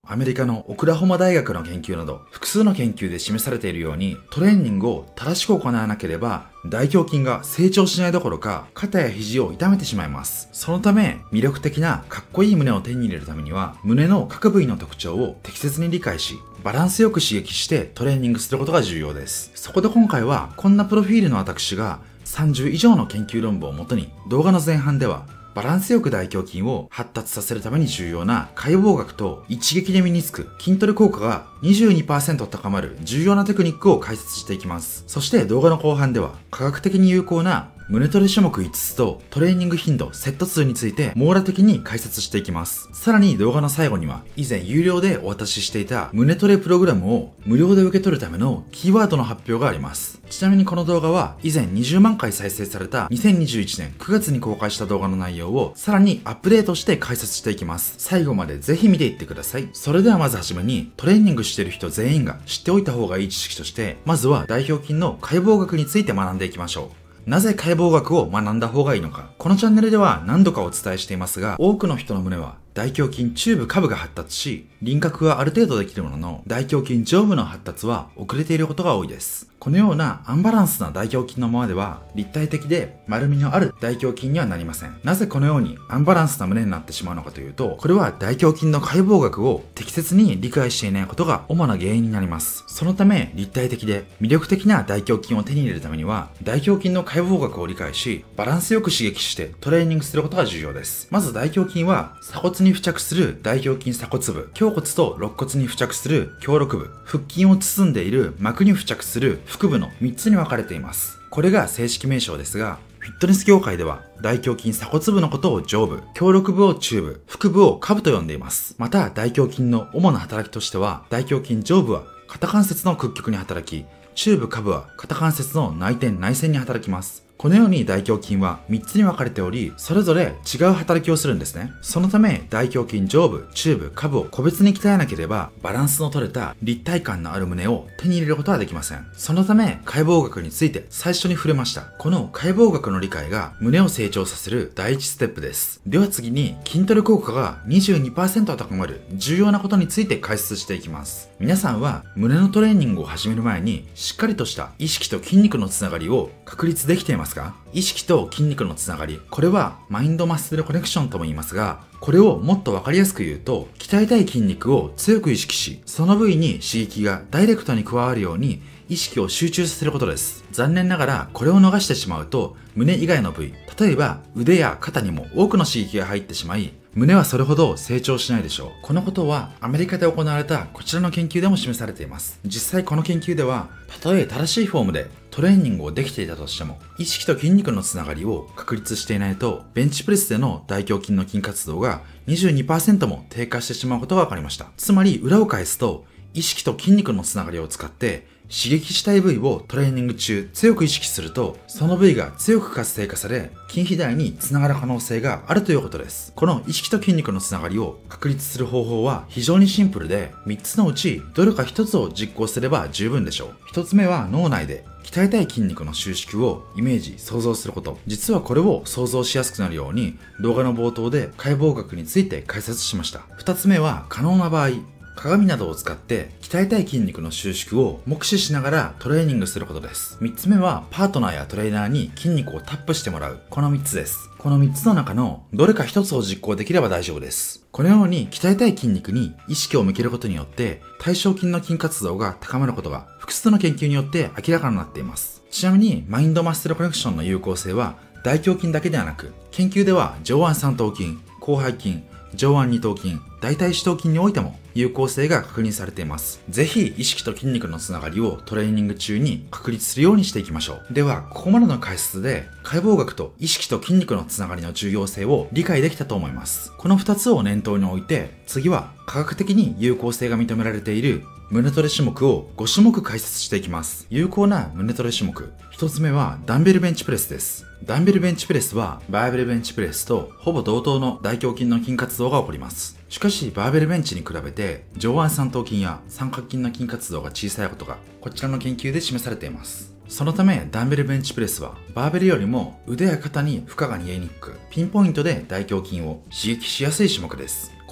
アメリカのオクラホマ大学の研究など複数の研究で示されているように、トレーニングを正しく行わなければ大胸筋が成長しないどころか肩や肘を痛めてしまいます。そのため魅力的なかっこいい胸を手に入れるためには、胸の各部位の特徴を適切に理解し、バランスよく刺激してトレーニングすることが重要です。そこで今回はこんなプロフィールの私が30以上の研究論文をもとに、動画の前半ではバランスよく大胸筋を発達させるために重要な解剖学と一撃で身につく筋トレ効果が 22% 高まる重要なテクニックを解説していきます。そして動画の後半では科学的に有効な胸トレ種目5つとトレーニング頻度セット数について網羅的に解説していきます。さらに動画の最後には以前有料でお渡ししていた胸トレプログラムを無料で受け取るためのキーワードの発表があります。ちなみにこの動画は以前20万回再生された2021年9月に公開した動画の内容をさらにアップデートして解説していきます。最後までぜひ見ていってください。それではまずはじめにトレーニングしている人全員が知っておいた方がいい知識として、まずは大胸筋の解剖学について学んでいきましょう。なぜ解剖学を学んだ方がいいのか。このチャンネルでは何度かお伝えしていますが、多くの人の胸は大胸筋中部下部が発達し、輪郭はある程度できるものの、大胸筋上部の発達は遅れていることが多いです。このようなアンバランスな大胸筋のままでは、立体的で丸みのある大胸筋にはなりません。なぜこのようにアンバランスな胸になってしまうのかというと、これは大胸筋の解剖学を適切に理解していないことが主な原因になります。そのため、立体的で魅力的な大胸筋を手に入れるためには、大胸筋の解剖学を理解し、バランスよく刺激してトレーニングすることが重要です。まず大胸筋は、鎖骨に付着する大胸筋鎖骨部、胸骨と肋骨に付着する胸肋部、腹筋を包んでいる膜に付着する腹部の3つに分かれています。これが正式名称ですが、フィットネス業界では大胸筋鎖骨部のことを上部、胸肋部を中部、腹部を下部と呼んでいます。また大胸筋の主な働きとしては、大胸筋上部は肩関節の屈曲に働き、中部下部は肩関節の内転内旋に働きます。このように大胸筋は3つに分かれており、それぞれ違う働きをするんですね。そのため大胸筋上部、中部、下部を個別に鍛えなければ、バランスの取れた立体感のある胸を手に入れることはできません。そのため解剖学について最初に触れました。この解剖学の理解が胸を成長させる第一ステップです。では次に筋トレ効果が 22% 高まる重要なことについて解説していきます。皆さんは胸のトレーニングを始める前にしっかりとした意識と筋肉のつながりを確立できていますか？意識と筋肉のつながり、これはマインドマッスルコネクションとも言いますが、これをもっとわかりやすく言うと、鍛えたい筋肉を強く意識し、その部位に刺激がダイレクトに加わるように意識を集中させることです。残念ながらこれを逃してしまうと、胸以外の部位、例えば腕や肩にも多くの刺激が入ってしまい、胸はそれほど成長しないでしょう。このことはアメリカで行われたこちらの研究でも示されています。実際この研究では、たとえ正しいフォームでトレーニングをできていたとしても、意識と筋肉のつながりを確立していないと、ベンチプレスでの大胸筋の筋活動が 22% も低下してしまうことが分かりました。つまり裏を返すと、意識と筋肉のつながりを使って刺激したい部位をトレーニング中強く意識すると、その部位が強く活性化され、筋肥大につながる可能性があるということです。この意識と筋肉のつながりを確立する方法は非常にシンプルで、3つのうちどれか1つを実行すれば十分でしょう。1つ目は脳内で鍛えたい筋肉の収縮をイメージ、想像すること。実はこれを想像しやすくなるように動画の冒頭で解剖学について解説しました。2つ目は可能な場合、鏡などを使って鍛えたい筋肉の収縮を目視しながらトレーニングすることです。3つ目はパートナーやトレーナーに筋肉をタップしてもらう。この3つです。この3つの中のどれか1つを実行できれば大丈夫です。このように鍛えたい筋肉に意識を向けることによって大正筋の筋活動が高まることが複数の研究によって明らかになっています。ちなみにマインドマッスルコネクションの有効性は大胸筋だけではなく、研究では上腕三頭筋、広背筋、上腕二頭筋、大腿四頭筋においても有効性が確認されています。ぜひ意識と筋肉のつながりをトレーニング中に確立するようにしていきましょう。では、ここまでの解説で解剖学と意識と筋肉のつながりの重要性を理解できたと思います。この2つを念頭に置いて、次は科学的に有効性が認められている胸トレ種目を5種目解説していきます。有効な胸トレ種目。1つ目はダンベルベンチプレスです。ダンベルベンチプレスはバーベルベンチプレスとほぼ同等の大胸筋の筋活動が起こります。しかしバーベルベンチに比べて上腕三頭筋や三角筋の筋活動が小さいことがこちらの研究で示されています。そのためダンベルベンチプレスはバーベルよりも腕や肩に負荷が逃げにくく、ピンポイントで大胸筋を刺激しやすい種目です。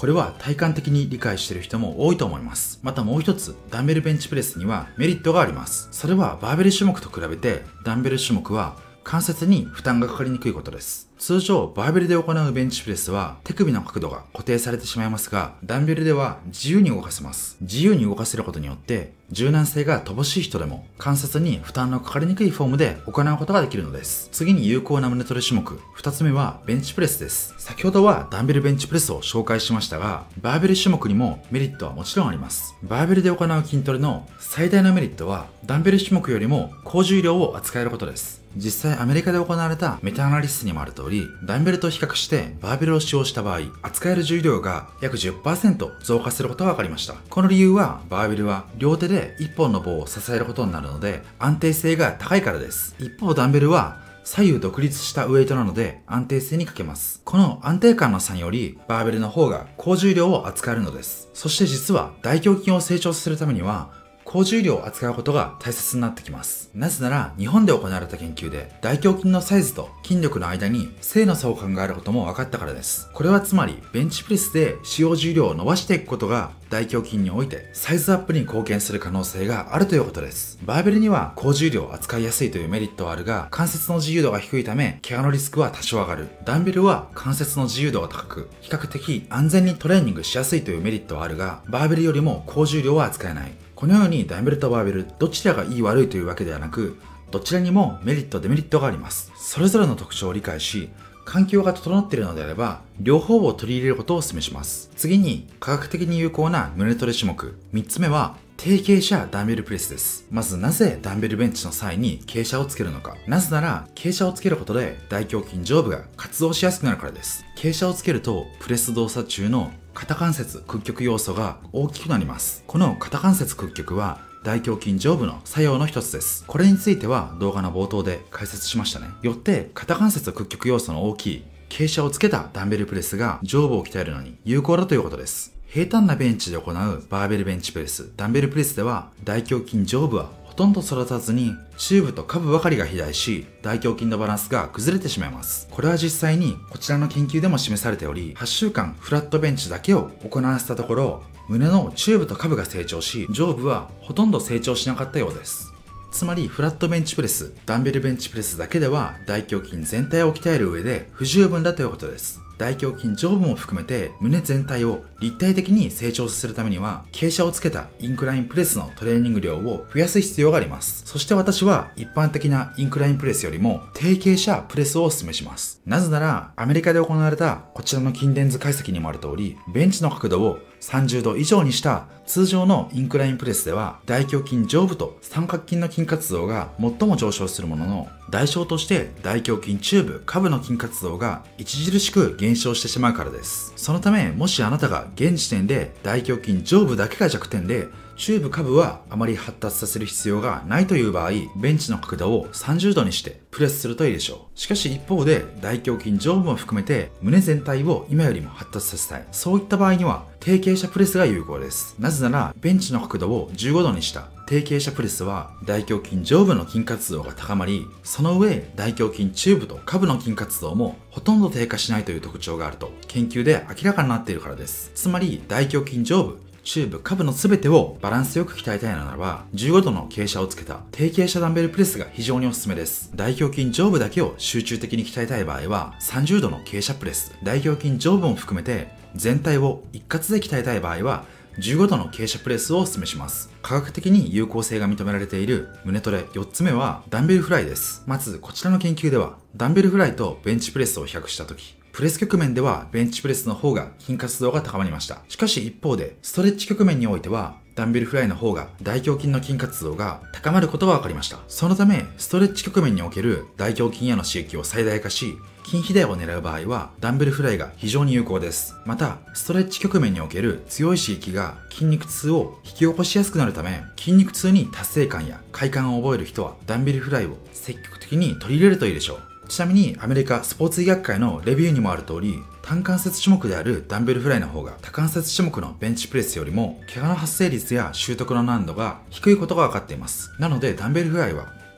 これは体感的に理解している人も多いと思います。またもう一つ、ダンベルベンチプレスにはメリットがあります。それはバーベル種目と比べて、ダンベル種目は関節に負担がかかりにくいことです。通常、バーベルで行うベンチプレスは手首の角度が固定されてしまいますが、ダンベルでは自由に動かせます。自由に動かせることによって、柔軟性が乏しい人でも関節に負担のかかりにくいフォームで行うことができるのです。次に有効な胸トレ種目、2つ目はベンチプレスです。先ほどはダンベルベンチプレスを紹介しましたが、バーベル種目にもメリットはもちろんあります。バーベルで行う筋トレの最大のメリットは、ダンベル種目よりも高重量を扱えることです。実際アメリカで行われたメタアナリシスにもある通り、ダンベルと比較してバーベルを使用した場合、扱える重量が約 10% 増加することが分かりました。この理由は、バーベルは両手で1本の棒を支えることになるので、安定性が高いからです。一方ダンベルは左右独立したウエイトなので安定性に欠けます。この安定感の差により、バーベルの方が高重量を扱えるのです。そして実は大胸筋を成長させるためには、高重量を扱うことが大切になってきます。なぜなら、日本で行われた研究で、大胸筋のサイズと筋力の間に正の相関があることも分かったからです。これはつまり、ベンチプレスで使用重量を伸ばしていくことが、大胸筋においてサイズアップに貢献する可能性があるということです。バーベルには高重量を扱いやすいというメリットはあるが、関節の自由度が低いため、怪我のリスクは多少上がる。ダンベルは関節の自由度が高く、比較的安全にトレーニングしやすいというメリットはあるが、バーベルよりも高重量は扱えない。このようにダンベルとバーベル、どちらがいい悪いというわけではなく、どちらにもメリットデメリットがあります。それぞれの特徴を理解し、環境が整っているのであれば、両方を取り入れることをお勧めします。次に、科学的に有効な胸トレ種目。3つ目は、低傾斜ダンベルプレスです。まずなぜダンベルベンチの際に傾斜をつけるのか。なぜなら、傾斜をつけることで大胸筋上部が活動しやすくなるからです。傾斜をつけると、プレス動作中の肩関節屈曲要素が大きくなります。この肩関節屈曲は、大胸筋上部の作用の一つです。これについては動画の冒頭で解説しましたね。よって、肩関節屈曲要素の大きい傾斜をつけたダンベルプレスが上部を鍛えるのに有効だということです。平坦なベンチで行うバーベルベンチプレス、ダンベルプレスでは大胸筋上部はほとんど育たずに中部と下部ばかりが肥大し、大胸筋のバランスが崩れてしまいます。これは実際にこちらの研究でも示されており、8週間フラットベンチだけを行わせたところ、胸の中部と下部が成長し、上部はほとんど成長しなかったようです。つまりフラットベンチプレス、ダンベルベンチプレスだけでは大胸筋全体を鍛える上で不十分だということです。大胸筋上部も含めて胸全体を立体的に成長させるためには、傾斜をつけたインクラインプレスのトレーニング量を増やす必要があります。そして私は一般的なインクラインプレスよりも低傾斜プレスをお勧めします。なぜならアメリカで行われたこちらの筋電図解析にもある通り、ベンチの角度を30度以上にした通常のインクラインプレスでは大胸筋上部と三角筋の筋活動が最も上昇するものの、代償として大胸筋中部下部の筋活動が著しく減少してしまうからです。そのため、もしあなたが現時点で大胸筋上部だけが弱点で中部下部はあまり発達させる必要がないという場合、ベンチの角度を30度にしてプレスするといいでしょう。しかし一方で大胸筋上部も含めて胸全体を今よりも発達させたい。そういった場合には低傾斜プレスが有効です。なぜならベンチの角度を15度にした低傾斜プレスは大胸筋上部の筋活動が高まり、その上大胸筋中部と下部の筋活動もほとんど低下しないという特徴があると研究で明らかになっているからです。つまり大胸筋上部中部下部の全てをバランスよく鍛えたいのならば、15度の傾斜をつけた低傾斜ダンベルプレスが非常におすすめです。大胸筋上部だけを集中的に鍛えたい場合は30度の傾斜プレス、大胸筋上部も含めて全体を一括で鍛えたい場合は15度の傾斜プレスをお勧めします。科学的に有効性が認められている胸トレ4つ目はダンベルフライです。まずこちらの研究ではダンベルフライとベンチプレスを比較したとき、プレス局面ではベンチプレスの方が筋活動が高まりました。しかし一方でストレッチ局面においてはダンベルフライの方が大胸筋の筋活動が高まることが分かりました。そのためストレッチ局面における大胸筋への刺激を最大化し、筋肥大を狙う場合はダンベルフライが非常に有効です。またストレッチ局面における強い刺激が筋肉痛を引き起こしやすくなるため、筋肉痛に達成感や快感を覚える人はダンベルフライを積極的に取り入れるといいでしょう。ちなみにアメリカスポーツ医学会のレビューにもある通り、単関節種目であるダンベルフライの方が多関節種目のベンチプレスよりも怪我の発生率や習得の難度が低いことが分かっています。なのでダンベルフライは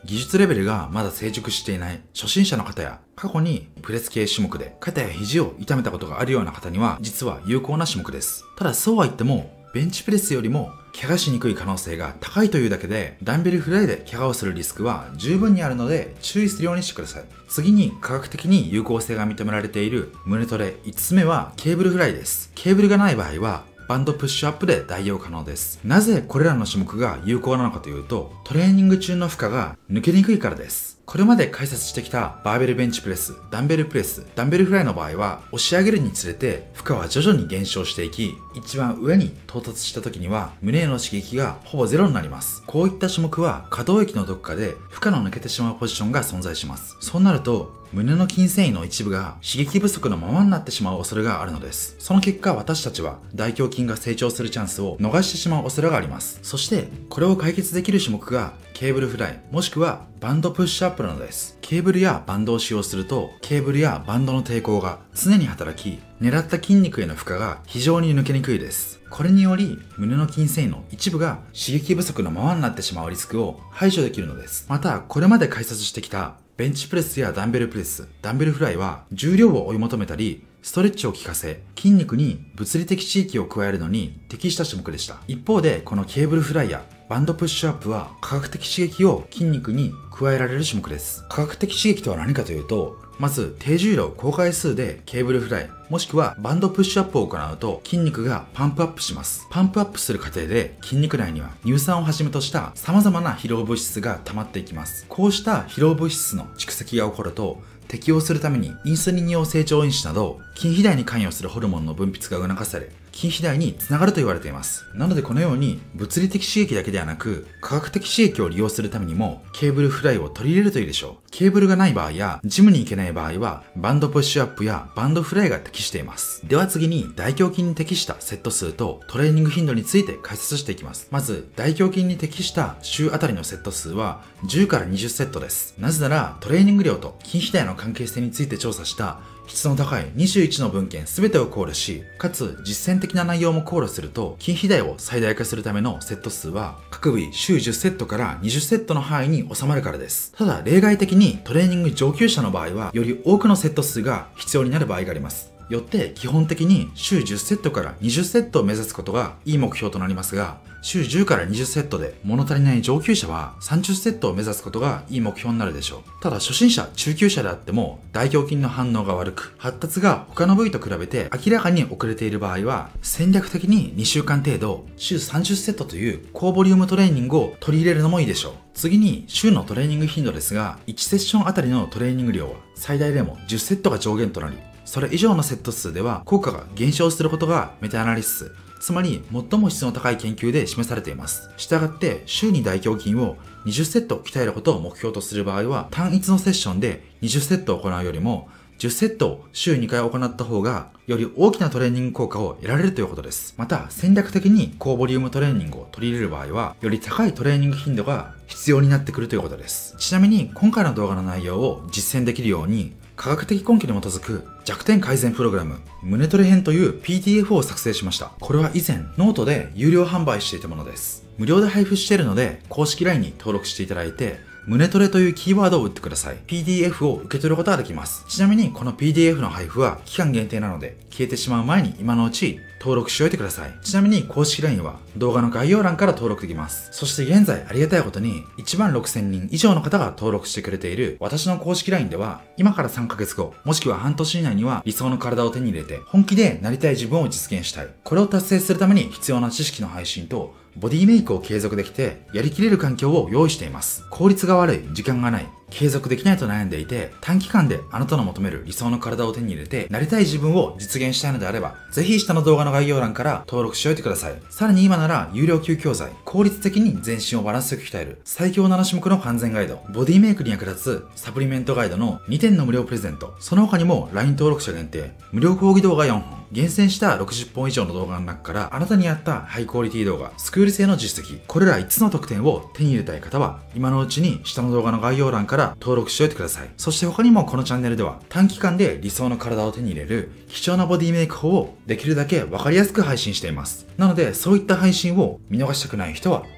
技術レベルがまだ成熟していない初心者の方や、過去にプレス系種目で肩や肘を痛めたことがあるような方には実は有効な種目です。ただそうは言っても、ベンチプレスよりも怪我しにくい可能性が高いというだけで、ダンベルフライで怪我をするリスクは十分にあるので注意するようにしてください。次に科学的に有効性が認められている胸トレ5つ目はケーブルフライです。ケーブルがない場合はバンドプッシュアップで代用可能です。なぜこれらの種目が有効なのかというと、トレーニング中の負荷が抜けにくいからです。これまで解説してきたバーベルベンチプレス、ダンベルプレス、ダンベルフライの場合は押し上げるにつれて負荷は徐々に減少していき、一番上に到達した時には胸への刺激がほぼゼロになります。こういった種目は可動域のどこかで負荷の抜けてしまうポジションが存在します。そうなると胸の筋繊維の一部が刺激不足のままになってしまう恐れがあるのです。その結果、私たちは大胸筋が成長するチャンスを逃してしまう恐れがあります。そしてこれを解決できる種目がケーブルフライもしくはバンドプッシュアップなのです。ケーブルやバンドを使用すると、ケーブルやバンドの抵抗が常に働き、狙った筋肉への負荷が非常に抜けにくいです。これにより胸の筋繊維の一部が刺激不足のままになってしまうリスクを排除できるのです。また、これまで解説してきたベンチプレスやダンベルプレス、ダンベルフライは重量を追い求めたり、ストレッチを効かせ、筋肉に物理的刺激を加えるのに適した種目でした。一方で、このケーブルフライやバンドプッシュアップは科学的刺激を筋肉に加えられる種目です。科学的刺激とは何かというと、まず低重量高回数でケーブルフライもしくはバンドプッシュアップを行うと筋肉がパンプアップします。パンプアップする過程で筋肉内には乳酸をはじめとした様々な疲労物質が溜まっていきます。こうした疲労物質の蓄積が起こると、適応するためにインスリン様成長因子など筋肥大に関与するホルモンの分泌が促され、筋肥大につながると言われています。なのでこのように物理的刺激だけではなく科学的刺激を利用するためにもケーブルフライを取り入れるといいでしょう。ケーブルがない場合やジムに行けない場合はバンドプッシュアップやバンドフライが適しています。では次に大胸筋に適したセット数とトレーニング頻度について解説していきます。まず大胸筋に適した週あたりのセット数は10から20セットです。なぜならトレーニング量と筋肥大の関係性について調査した質の高い21の文献全てを考慮し、かつ実践的な内容も考慮すると、筋肥大を最大化するためのセット数は各部位週10セットから20セットの範囲に収まるからです。ただ例外的にトレーニング上級者の場合はより多くのセット数が必要になる場合があります。よって基本的に週10セットから20セットを目指すことがいい目標となりますが、週10から20セットで物足りない上級者は30セットを目指すことがいい目標になるでしょう。ただ初心者、中級者であっても大胸筋の反応が悪く、発達が他の部位と比べて明らかに遅れている場合は、戦略的に2週間程度週30セットという高ボリュームトレーニングを取り入れるのもいいでしょう。次に週のトレーニング頻度ですが、1セッションあたりのトレーニング量は最大でも10セットが上限となり、それ以上のセット数では効果が減少することがメタアナリシス、つまり最も質の高い研究で示されています。したがって週に大胸筋を20セット鍛えることを目標とする場合は、単一のセッションで20セットを行うよりも10セットを週2回行った方がより大きなトレーニング効果を得られるということです。また戦略的に高ボリュームトレーニングを取り入れる場合はより高いトレーニング頻度が必要になってくるということです。ちなみに今回の動画の内容を実践できるように科学的根拠に基づく弱点改善プログラム胸トレ編という PDF を作成しました。これは以前ノートで有料販売していたものです。無料で配布しているので公式 LINE に登録していただいて胸トレというキーワードを打ってください。PDF を受け取ることができます。ちなみにこの PDF の配布は期間限定なので消えてしまう前に今のうち登録しておいてください。ちなみに公式 LINE は動画の概要欄から登録できます。そして現在ありがたいことに16,000人以上の方が登録してくれている私の公式 LINE では今から3ヶ月後もしくは半年以内には理想の体を手に入れて本気でなりたい自分を実現したい。これを達成するために必要な知識の配信とボディメイクを継続できてやりきれる環境を用意しています。効率が悪い、時間がない、継続できないと悩んでいて短期間であなたの求める理想の体を手に入れてなりたい自分を実現したいのであればぜひ下の動画の概要欄から登録しておいてください。さらに今なら有料級教材効率的に全身をバランスよく鍛える最強7種目の完全ガイド、ボディメイクに役立つサプリメントガイドの2点の無料プレゼント、その他にも LINE 登録者限定無料講義動画4本、厳選した60本以上の動画の中からあなたに合ったハイクオリティ動画、スクール製の実績、これら5つの特典を手に入れたい方は今のうちに下の動画の概要欄から登録しておいてください。そして他にもこのチャンネルでは短期間で理想の体を手に入れる貴重なボディメイク法をできるだけ分かりやすく配信しています。なのでそういった配信を見逃したくない人は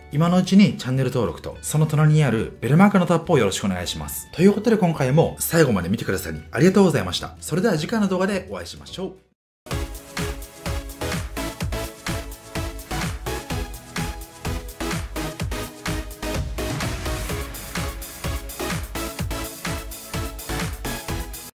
今のうちにチャンネル登録と、その隣にあるベルマークのタップをよろしくお願いします。ということで今回も最後まで見てくださりありがとうございました。それでは次回の動画でお会いしましょう。